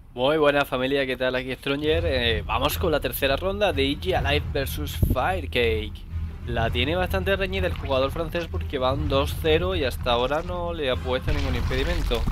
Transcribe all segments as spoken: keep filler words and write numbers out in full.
Muy buena familia, ¿qué tal? Aquí Stronger. Eh, vamos con la tercera ronda de Easy Alive versus Firecake. La tiene bastante reñida el jugador francés porque va un dos cero y hasta ahora no le ha puesto ningún impedimento.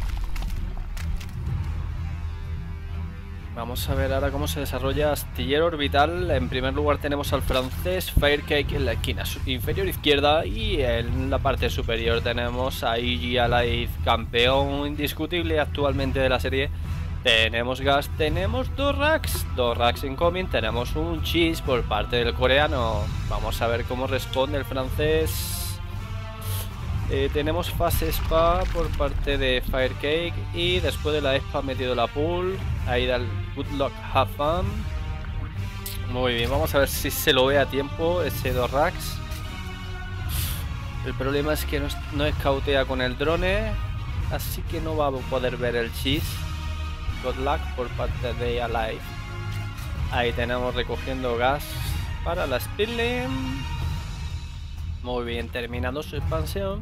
Vamos a ver ahora cómo se desarrolla Astillero Orbital. En primer lugar tenemos al francés Firecake en la esquina inferior izquierda y en la parte superior tenemos a Easy Alive, campeón indiscutible actualmente de la serie. Tenemos gas, tenemos dos racks, dos racks incoming, tenemos un cheese por parte del coreano. Vamos a ver cómo responde el francés. Eh, tenemos fase spa por parte de Firecake y después de la spa metido la pool. Ahí da el good luck, have fun. Muy bien, vamos a ver si se lo ve a tiempo ese dos racks. El problema es que no, no escautea con el drone, así que no va a poder ver el cheese. Good luck por parte de Alive. Ahí tenemos recogiendo gas para la Speedling. Muy bien, terminando su expansión.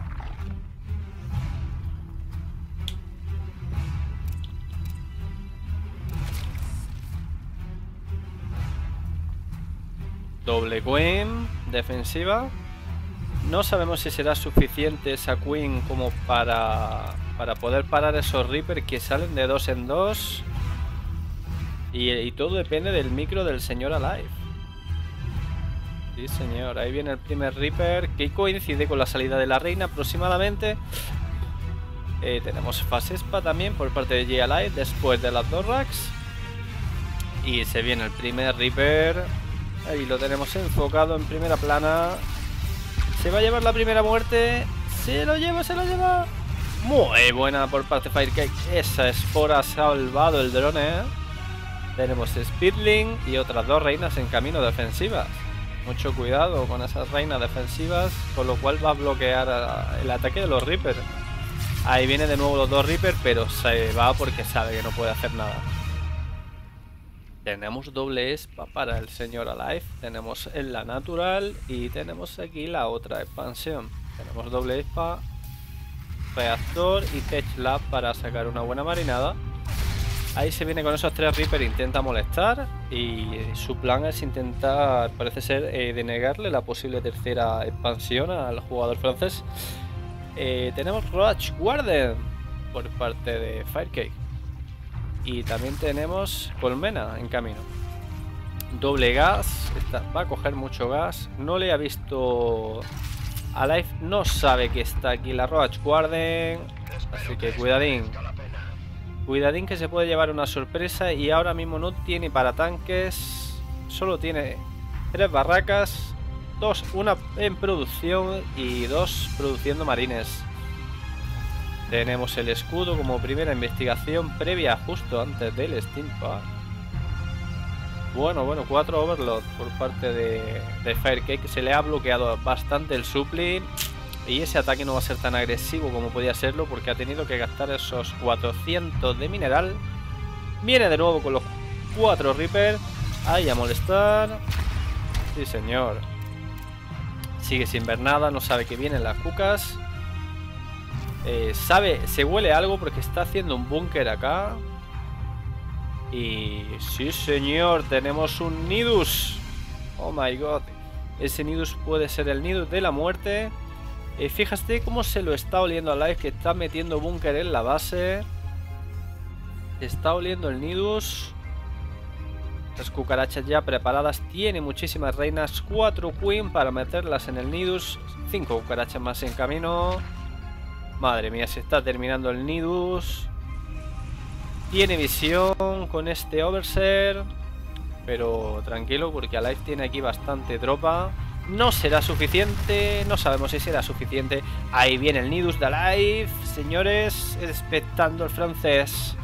Doble Queen defensiva. No sabemos si será suficiente esa Queen como para, para poder parar esos Reaper que salen de dos en dos. Y, y todo depende del micro del señor Alive. Sí, señor. Ahí viene el primer Reaper que coincide con la salida de la reina aproximadamente. Eh, tenemos fase spa también por parte de J Alive después de las dos racks. Y se viene el primer Reaper. Ahí lo tenemos enfocado en primera plana. Se va a llevar la primera muerte. Se lo lleva, se lo lleva. Muy buena por parte de Firecake. Esa espora ha salvado el drone, ¿eh? Tenemos Speedling y otras dos reinas en camino defensivas. Mucho cuidado con esas reinas defensivas, con lo cual va a bloquear el ataque de los Reaper. Ahí viene de nuevo los dos Reaper, pero se va porque sabe que no puede hacer nada. Tenemos doble spa para el señor Alive. Tenemos en la natural y tenemos aquí la otra expansión. Tenemos doble spa, reactor y tech lab para sacar una buena marinada. Ahí se viene con esos tres Reaper, intenta molestar y su plan es intentar, parece ser, eh, denegarle la posible tercera expansión al jugador francés. Eh, tenemos Roach Warden por parte de Firecake. Y también tenemos Colmena en camino. Doble gas. Esta va a coger mucho gas. No le ha visto Alive. No sabe que está aquí la Roach Warden. Así que cuidadín. Cuidadín que se puede llevar una sorpresa. Y ahora mismo no tiene para tanques. Solo tiene tres barracas. Dos, una en producción y dos produciendo marines. Tenemos el escudo como primera investigación previa justo antes del Steampunk. Bueno, bueno, cuatro Overload por parte de, de Firecake. Se le ha bloqueado bastante el supply. Y ese ataque no va a ser tan agresivo como podía serlo porque ha tenido que gastar esos cuatrocientos de mineral. Viene de nuevo con los cuatro Reaper. Ahí a molestar. Sí, señor. Sigue sin ver nada, no sabe que vienen las cucas. Eh, sabe, se huele algo porque está haciendo un búnker acá. Y sí, señor, tenemos un Nidus. Oh my god. Ese Nidus puede ser el Nidus de la muerte. eh, Fíjate cómo se lo está oliendo a Alive, que está metiendo búnker en la base. Está oliendo el Nidus. Las cucarachas ya preparadas. Tiene muchísimas reinas. Cuatro Queen para meterlas en el Nidus. Cinco cucarachas más en camino. Madre mía, se está terminando el Nidus. Tiene visión con este Overseer. Pero tranquilo porque Alive tiene aquí bastante tropa. No será suficiente. No sabemos si será suficiente. Ahí viene el Nidus de Alive. Señores, expectando el francés.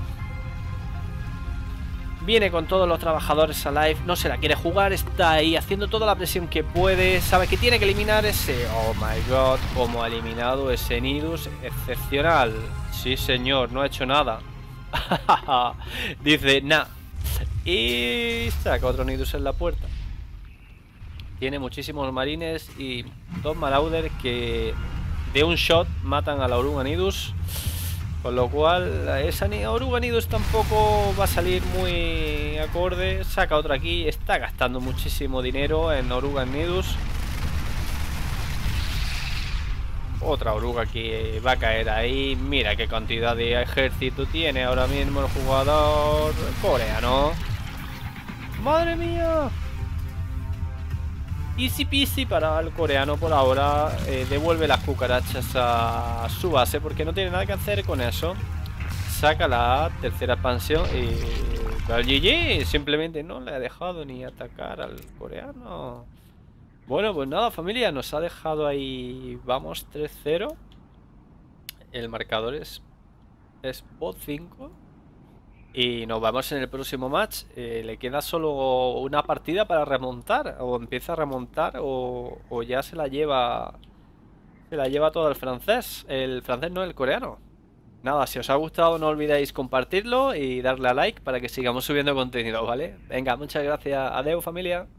Viene con todos los trabajadores Alive. No se la quiere jugar. Está ahí haciendo toda la presión que puede. Sabe que tiene que eliminar ese. Oh my god. Como ha eliminado ese Nidus. Excepcional. Sí, señor. No ha hecho nada. Dice, nah. Y saca otro Nidus en la puerta. Tiene muchísimos marines y dos Marauder que de un shot matan a la oruga Nidus. Con lo cual, esa Oruga Nidus tampoco va a salir muy acorde. Saca otra aquí. Está gastando muchísimo dinero en Oruga Nidus. Otra oruga que va a caer ahí. Mira qué cantidad de ejército tiene ahora mismo el jugador coreano. ¡Madre mía! Easy peasy para el coreano por ahora. Eh, devuelve las cucarachas a su base porque no tiene nada que hacer con eso. Saca la tercera expansión y el G G simplemente no le ha dejado ni atacar al coreano. Bueno, pues nada, familia, nos ha dejado ahí, vamos, tres cero. El marcador es, es bot cinco. Y nos vemos en el próximo match. Eh, le queda solo una partida para remontar. O empieza a remontar o, o ya se la lleva. Se la lleva todo el francés. El francés no, el coreano. Nada, si os ha gustado no olvidéis compartirlo y darle a like para que sigamos subiendo contenido, ¿vale? Venga, muchas gracias. Adeu, familia.